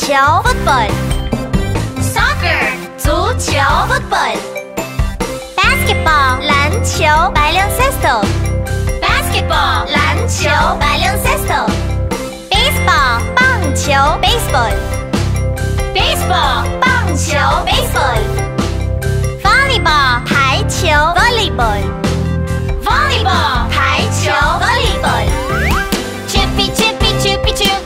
球 Fútbol Soccer 足球 Fútbol Basketball 篮球 Baloncesto Basketball 篮球 Baloncesto Baseball 棒球 Béisbol Baseball 棒球 Béisbol Volleyball 排球 Volleyball Volleyball 排球 Volleyball Choopy-Choopy-Choopy-Choo